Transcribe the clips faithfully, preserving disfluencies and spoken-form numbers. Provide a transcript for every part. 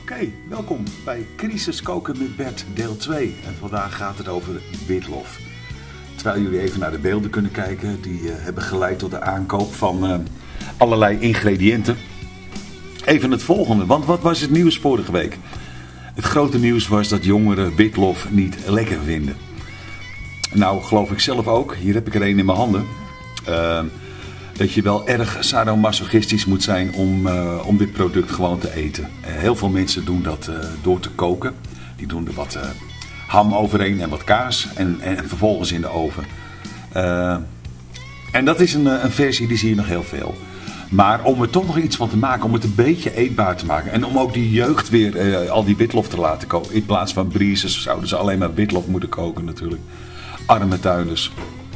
Oké, okay, welkom bij Crisis Koken met Bert, deel twee. En vandaag gaat het over witlof. Terwijl jullie even naar de beelden kunnen kijken, die uh, hebben geleid tot de aankoop van uh, allerlei ingrediënten. Even het volgende, want wat was het nieuws vorige week? Het grote nieuws was dat jongeren witlof niet lekker vinden. Nou, geloof ik zelf ook. Hier heb ik er een in mijn handen. Uh, dat je wel erg sadomasochistisch moet zijn om, uh, om dit product gewoon te eten. Uh, heel veel mensen doen dat uh, door te koken. Die doen er wat uh, ham overheen en wat kaas en, en vervolgens in de oven. Uh, en dat is een, een versie die zie je nog heel veel. Maar om er toch nog iets van te maken, om het een beetje eetbaar te maken. En om ook die jeugd weer uh, al die witlof te laten koken. In plaats van briezes zouden ze alleen maar witlof moeten koken natuurlijk. Arme tuinders.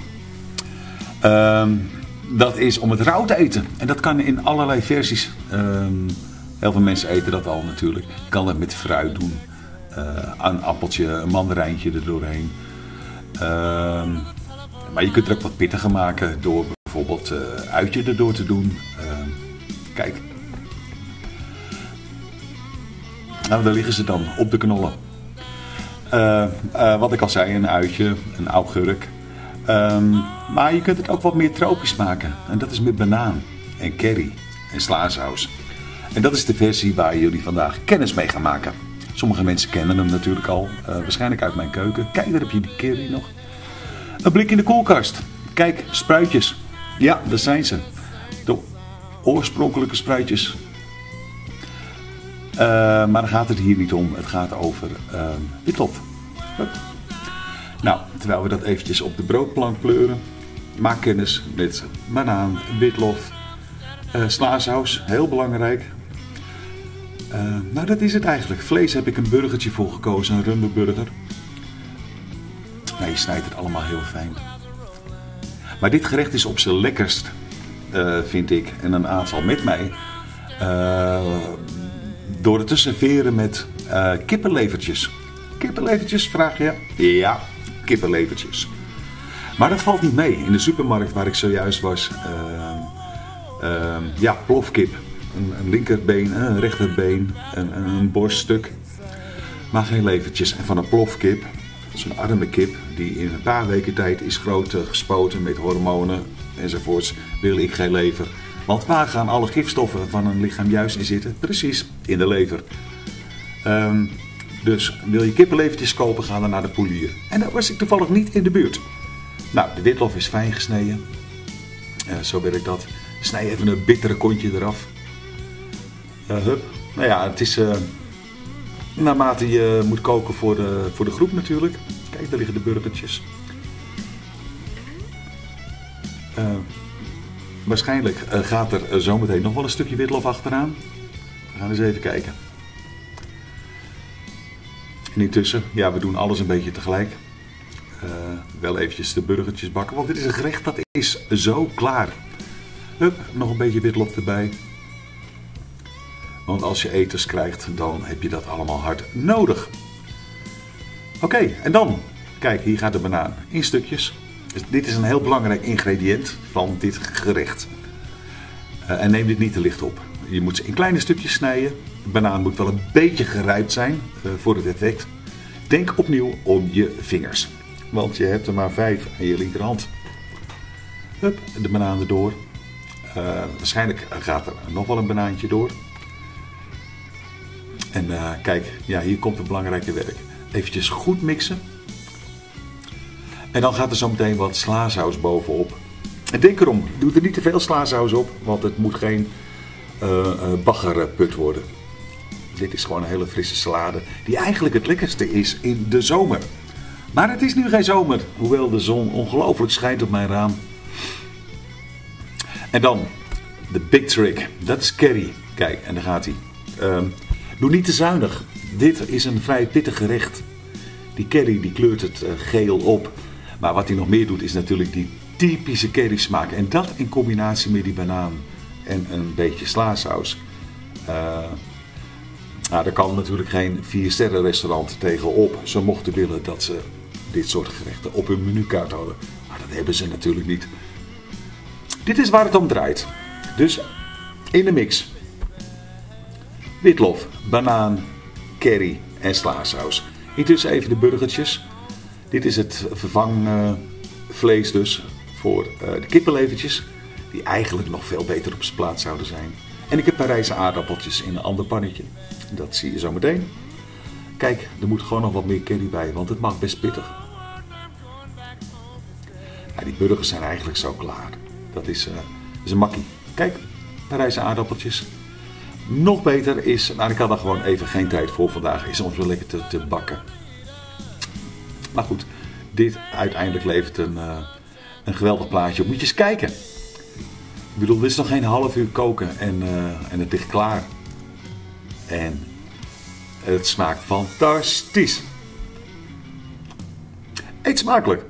Uh, dat is om het rauw te eten. En dat kan in allerlei versies. Uh, heel veel mensen eten dat al natuurlijk. Je kan dat met fruit doen. Uh, een appeltje, een mandarijntje er doorheen. Uh, maar je kunt er ook wat pittiger maken door bijvoorbeeld uh, uitje erdoor te doen. Uh, kijk. Nou, daar liggen ze dan op de knollen. Uh, uh, wat ik al zei, een uitje, een augurk. Um, maar je kunt het ook wat meer tropisch maken. En dat is met banaan en curry en slaasaus. En dat is de versie waar jullie vandaag kennis mee gaan maken. Sommige mensen kennen hem natuurlijk al. Uh, waarschijnlijk uit mijn keuken. Kijk, daar heb je die curry nog. Een blik in de koelkast. Kijk, spruitjes. Ja, daar zijn ze. De oorspronkelijke spruitjes. Uh, maar daar gaat het hier niet om. Het gaat over uh, witlof. Hup. Nou, terwijl we dat eventjes op de broodplank pleuren. Maak kennis met banaan, witlof, uh, slaasaus. Heel belangrijk. Uh, nou, dat is het eigenlijk. Vlees heb ik een burgertje voor gekozen. Een runderburger. Nou, je snijdt het allemaal heel fijn. Maar dit gerecht is op zijn lekkerst, uh, vind ik. En een aantal met mij. Uh, door het te serveren met uh, kippenlevertjes. Kippenlevertjes, vraag je? Ja, kippenlevertjes. Maar dat valt niet mee. In de supermarkt waar ik zojuist was. Uh, uh, ja, plofkip. Een, een linkerbeen, een rechterbeen. Een, een borststuk. Maar geen levertjes. En van een plofkip. Zo'n arme kip die in een paar weken tijd is groot gespoten met hormonen enzovoorts. Wil ik geen lever. Want waar gaan alle gifstoffen van een lichaam juist in zitten? Precies, in de lever. Um, dus wil je kippenlevertjes kopen, ga dan naar de poelier. En daar was ik toevallig niet in de buurt. Nou, de witlof is fijn gesneden. Uh, zo werkt dat. Snij even een bittere kontje eraf. Uh, hup. Nou ja, het is uh, naarmate je moet koken voor de, voor de groep natuurlijk. Kijk, daar liggen de burgertjes. Uh, waarschijnlijk uh, gaat er uh, zometeen nog wel een stukje witlof achteraan. We gaan eens even kijken. En intussen, ja, we doen alles een beetje tegelijk. Uh, wel eventjes de burgertjes bakken, want dit is een gerecht dat is zo klaar. Hup, nog een beetje witlof erbij. Want als je eters krijgt, dan heb je dat allemaal hard nodig. Oké, okay, en dan, kijk, hier gaat de banaan in stukjes. Dus dit is een heel belangrijk ingrediënt van dit gerecht. Uh, en neem dit niet te licht op. Je moet ze in kleine stukjes snijden. De banaan moet wel een beetje gerijpt zijn uh, voor het effect. Denk opnieuw om je vingers. Want je hebt er maar vijf aan je linkerhand. Hup, de banaan erdoor. Uh, waarschijnlijk gaat er nog wel een banaantje door. En uh, kijk, ja, hier komt het belangrijke werk. Eventjes goed mixen. En dan gaat er zo meteen wat slaasaus bovenop. En denk erom, doe er niet te veel slaasaus op, want het moet geen uh, uh, baggerput worden. Dit is gewoon een hele frisse salade, die eigenlijk het lekkerste is in de zomer. Maar het is nu geen zomer, hoewel de zon ongelooflijk schijnt op mijn raam. En dan, de big trick, dat is curry. Kijk, en daar gaat hij. Um, doe niet te zuinig. Dit is een vrij pittig gerecht. Die curry die kleurt het uh, geel op. Maar wat hij nog meer doet is natuurlijk die typische curry smaak. En dat in combinatie met die banaan en een beetje slaasaus. Uh, nou, daar kan natuurlijk geen vier sterren restaurant tegenop. Ze mochten willen dat ze dit soort gerechten op hun menukaart hadden. Maar dat hebben ze natuurlijk niet. Dit is waar het om draait. Dus in de mix. Witlof, banaan, curry en slasaus. Intussen even de burgertjes. Dit is het vervangvlees uh, dus voor uh, de kippenlevertjes. Die eigenlijk nog veel beter op zijn plaats zouden zijn. En ik heb Parijse aardappeltjes in een ander pannetje. Dat zie je zo meteen. Kijk, er moet gewoon nog wat meer curry bij, want het mag best pittig. Ja, die burgers zijn eigenlijk zo klaar. Dat is, uh, is een makkie. Kijk, Parijse aardappeltjes. Nog beter is, nou ik had er gewoon even geen tijd voor vandaag, is om zo lekker te, te bakken. Maar goed, dit uiteindelijk levert een, uh, een geweldig plaatje op. Moet je eens kijken. Ik bedoel, dit is nog geen half uur koken en, uh, en het ligt klaar. En het smaakt fantastisch. Eet smakelijk!